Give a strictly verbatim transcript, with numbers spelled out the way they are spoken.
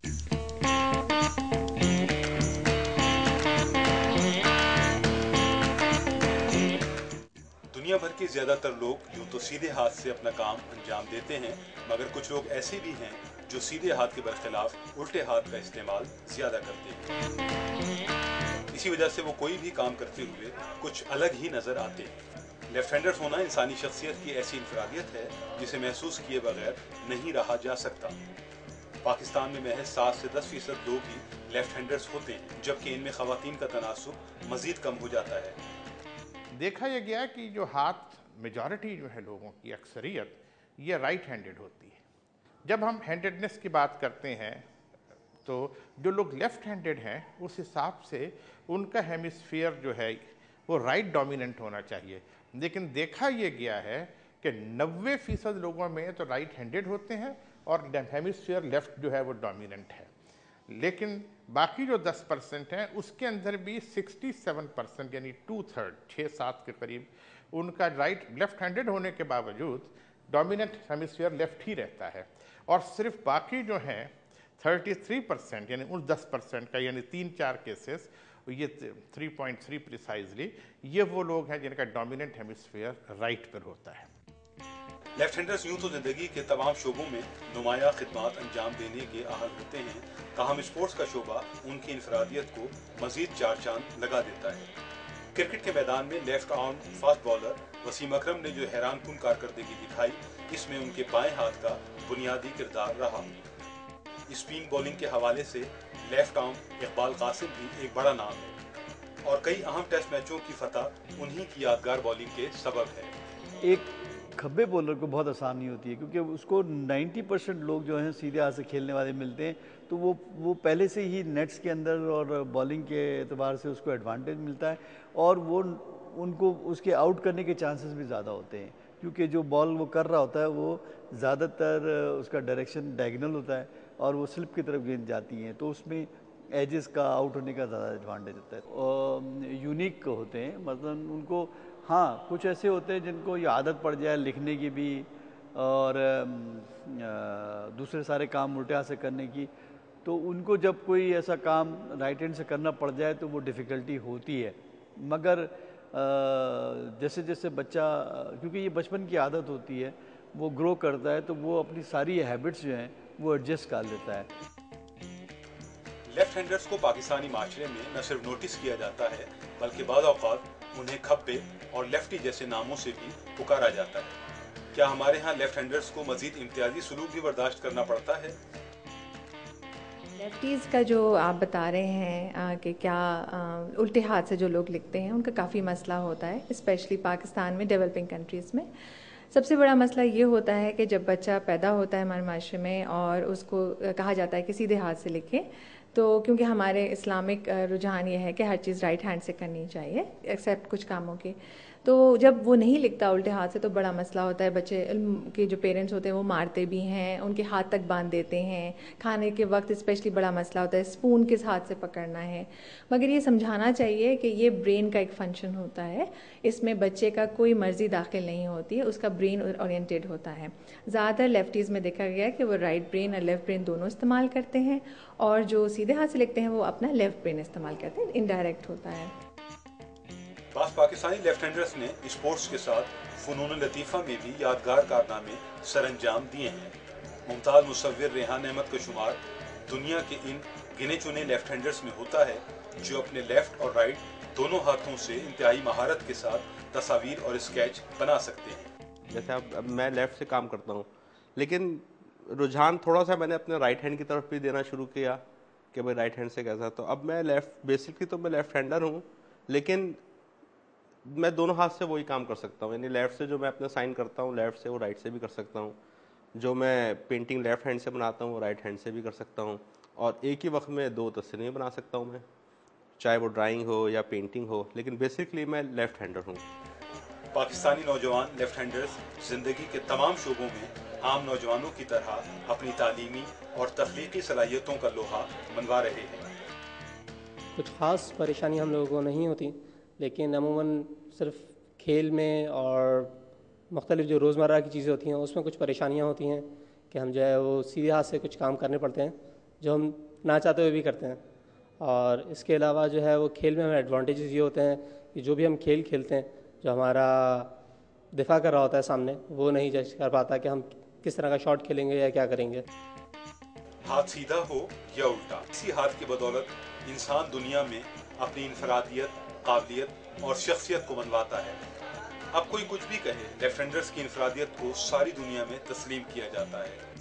दुनिया भर के ज्यादातर लोग यूं तो सीधे हाथ से अपना काम अंजाम देते हैं, मगर कुछ लोग ऐसे भी हैं जो सीधे हाथ के बरखिलाफ उल्टे हाथ का इस्तेमाल ज्यादा करते हैं। इसी वजह से वो कोई भी काम करते हुए कुछ अलग ही नजर आते हैं। लेफ्ट हैंडर्स होना इंसानी शख्सियत की ऐसी इंफरादियत है जिसे महसूस किए बगैर नहीं रहा जा सकता। पाकिस्तान में महज सात से दस फीसद लोग ही लेफ्ट हैंडर्स होते हैं, जबकि इनमें खवातीन का तनासुब मजीद कम हो जाता है। देखा यह गया कि जो हाथ मेजॉरिटी जो है लोगों की अक्सरियत ये राइट हैंडेड होती है। जब हम हैंडेडनेस की बात करते हैं तो जो लोग लेफ्ट हैंडेड हैं उस हिसाब से उनका हेमिस्फीयर जो है वो राइट डोमिनेंट होना चाहिए, लेकिन देखा यह गया है कि नब्बे फीसद लोगों में तो राइट हैंडेड होते हैं और हेमिस्फीयर लेफ्ट जो है वो डोमिनेंट है। लेकिन बाकी जो दस परसेंट हैं उसके अंदर भी सड़सठ परसेंट यानी टू थर्ड छः सात के करीब उनका राइट लेफ्ट हैंडेड होने के बावजूद डोमिनेंट हेमिस्फीयर लेफ्ट ही रहता है, और सिर्फ बाकी जो हैं तैंतीस परसेंट यानी उन दस परसेंट का यानी तीन चार केसेस ये तीन पॉइंट तीन प्रिसाइजली ये वो लोग हैं जिनका डोमिनेंट हेमिस्फीयर राइट पर होता है। लेफ्ट हैंडर्स यूं तो जिंदगी के तमाम शोबों में नुमाया खिदमात अंजाम देने के अहल होते हैं, ताहम स्पोर्ट्स का शोबा उनकी इंफरादियत को मजीद चार चांद लगा देता है। क्रिकेट के मैदान में left arm fast bowler Wasim Akram ने जो हैरान कुन कारकर्दगी दिखाई, इसमें उनके बाएं हाथ का बुनियादी किरदार रहा। स्पिन बॉलिंग के हवाले से लेफ्ट आर्म इकबाल कासिम भी एक बड़ा नाम है और कई अहम टेस्ट मैचों की फतह उन्हीं की यादगार बॉलिंग के सबब है। एक खब्बे बॉलर को बहुत आसानी होती है क्योंकि उसको नब्बे परसेंट लोग जो हैं सीधे हाथ से खेलने वाले मिलते हैं, तो वो वो पहले से ही नेट्स के अंदर और बॉलिंग के एतबार से उसको एडवांटेज मिलता है और वो उनको उसके आउट करने के चांसेस भी ज़्यादा होते हैं क्योंकि जो बॉल वो कर रहा होता है वो ज़्यादातर उसका डायरेक्शन डायगोनल होता है और वो स्लिप की तरफ गेंद जाती हैं, तो उसमें एजेस का आउट होने का ज़्यादा एडवांटेज होता है। और यूनिक होते हैं, मतलब उनको हाँ कुछ ऐसे होते हैं जिनको ये आदत पड़ जाए लिखने की भी और दूसरे सारे काम उल्टे हाथ से करने की, तो उनको जब कोई ऐसा काम राइट हैंड से करना पड़ जाए तो वो डिफ़िकल्टी होती है। मगर जैसे जैसे बच्चा, क्योंकि ये बचपन की आदत होती है, वो ग्रो करता है तो वो अपनी सारी हैबिट्स जो हैं वो एडजस्ट कर लेता है। लेफ्ट हैंडर्स को पाकिस्तानी माशरे में न सिर्फ नोटिस किया जाता है बल्कि बाद औक़ात उन्हें खप्पे और लेफ्टी जैसे नामों से भी पुकारा जाता है। क्या हमारे यहाँ लेफ्ट हैंडर्स को मजीद इम्तियाजी सलूक भी बर्दाश्त करना पड़ता है? लेफ्टीज़ का जो आप बता रहे हैं कि क्या आ, उल्टे हाथ से जो लोग लिखते हैं उनका काफ़ी मसला होता है, स्पेशली पाकिस्तान में, डेवलपिंग कंट्रीज़ में। सबसे बड़ा मसला ये होता है कि जब बच्चा पैदा होता है हमारे माशरे में और उसको कहा जाता है कि सीधे हाथ से लिखे, तो क्योंकि हमारे इस्लामिक रुझान ये है कि हर चीज़ राइट हैंड से करनी चाहिए एक्सेप्ट कुछ कामों की, तो जब वो नहीं लिखता उल्टे हाथ से तो बड़ा मसला होता है। बच्चे के जो पेरेंट्स होते हैं वो मारते भी हैं, उनके हाथ तक बांध देते हैं, खाने के वक्त स्पेशली बड़ा मसला होता है स्पून किस हाथ से पकड़ना है। मगर ये समझाना चाहिए कि ये ब्रेन का एक फंक्शन होता है, इसमें बच्चे का कोई मर्जी दाखिल नहीं होती है, उसका ब्रेन ओरिएंटेड होता है। ज़्यादातर लेफ्टीज़ में देखा गया है कि वो राइट ब्रेन और लेफ़्ट ब्रेन दोनों इस्तेमाल करते हैं, और जो सीधे हाथ से लिखते हैं वो अपना लेफ़्ट ब्रेन इस्तेमाल करते हैं, इनडायरेक्ट होता है। बास पाकिस्तानी लेफ्ट हैंडर्स ने स्पोर्ट्स के साथ फ़नून लतीफ़ा में भी यादगार कारनामे सरअंजाम दिए हैं। मुमताज़ मुसव्विर रेहान अहमद का शुमार दुनिया के इन गिने चुने लेफ्ट हैंडर्स में होता है जो अपने लेफ्ट और राइट दोनों हाथों से इंतहाई महारत के साथ तस्वीर और स्केच बना सकते हैं। जैसे अब, अब मैं लेफ्ट से काम करता हूँ, लेकिन रुझान थोड़ा सा मैंने अपने राइट हैंड की तरफ भी देना शुरू किया कि भाई राइट हैंड से कैसा, तो अब मैं लेफ्ट बेसिकली तो मैं लेफ्ट हैंडर हूँ, लेकिन मैं दोनों हाथ से वही काम कर सकता हूँ। यानी लेफ़्ट से जो मैं अपना साइन करता हूँ लेफ़्ट से वो राइट से भी कर सकता हूँ, जो मैं पेंटिंग लेफ़्ट हैंड से बनाता हूँ वो राइट हैंड से भी कर सकता हूँ, और एक ही वक्त में दो तस्वीरें बना सकता हूँ मैं, चाहे वो ड्राइंग हो या पेंटिंग हो, लेकिन बेसिकली मैं लेफ़्ट हैंडर हूँ। पाकिस्तानी नौजवान लेफ्ट हैंडर्स ज़िंदगी के तमाम शोबों में आम नौजवानों की तरह अपनी तालीमी और तख्लीकी सलाहियतों का लोहा मनवा रहे हैं। कुछ ख़ास परेशानी हम लोगों को नहीं होती, लेकिन अमूमन सिर्फ खेल में और मुख्तलिफ़ जो रोज़मर्रा की चीज़ें होती हैं उसमें कुछ परेशानियां होती हैं कि हम जो है वो सीधे हाथ से कुछ काम करने पड़ते हैं, جو ہم نہ چاہتے ہوئے بھی کرتے ہیں. اور اس کے علاوہ جو ہے وہ کھیل میں ہمیں ایڈوانٹیجز یہ ہوتے ہیں کہ جو بھی ہم کھیل کھیلتے ہیں، جو ہمارا دفاع کر رہا ہوتا ہے سامنے، وہ نہیں جج کر پاتا کہ ہم کس طرح کا شاٹ کھیلیں گے یا کیا کریں گے. ہاتھ سیدھا ہو یا الٹا، اسی ہاتھ کی بدولت انسان دنیا میں اپنی انفرادیت، قابلیت اور شخصیت کو منواتا ہے. اب کوئی کچھ بھی کہے، لیفٹ ہینڈرز کی انفرادیت کو ساری دنیا میں تسلیم کیا جاتا ہے.